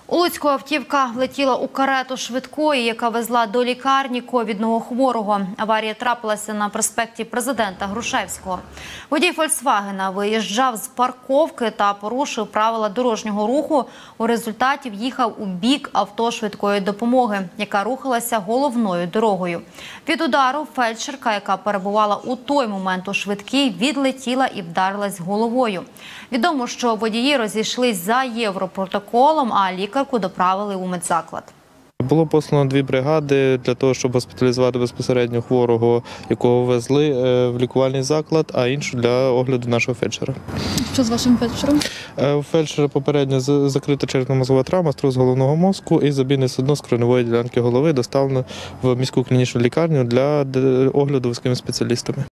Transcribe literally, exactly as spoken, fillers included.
У Луцьку автівка влетіла у карету швидкої, яка везла до лікарні ковідного хворого. Аварія трапилася на проспекті Президента Грушевського. Водій «Фольксвагена» виїжджав з парковки та порушив правила дорожнього руху. У результаті в'їхав у бік авто швидкої допомоги, яка рухалася головною дорогою. Від удару фельдшерка, яка перебувала у той момент у швидкій, відлетіла і вдарилась головою. Відомо, що водії розійшлись за європротоколом, а лікарку доправили у медзаклад. Було послано дві бригади для того, щоб госпіталізувати безпосередньо хворого, якого везли в лікувальний заклад, а іншу для огляду нашого фельдшера. Що з вашим фельдшером? У фельдшера попередньо закрита черепно-мозгова травма, струс головного мозку і забійне судно з кореневої ділянки голови доставлено в міську клінічну лікарню для огляду вузькими спеціалістами.